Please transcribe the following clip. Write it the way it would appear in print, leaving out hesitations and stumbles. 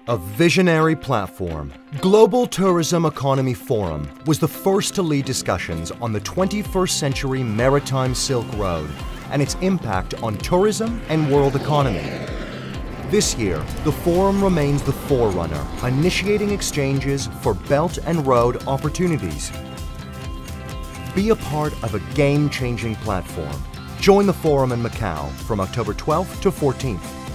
A visionary platform, Global Tourism Economy Forum was the first to lead discussions on the 21st century maritime Silk Road and its impact on tourism and world economy. This year, the forum remains the forerunner, initiating exchanges for Belt and Road opportunities. Be a part of a game-changing platform. Join the forum in Macau from October 12th to 14th.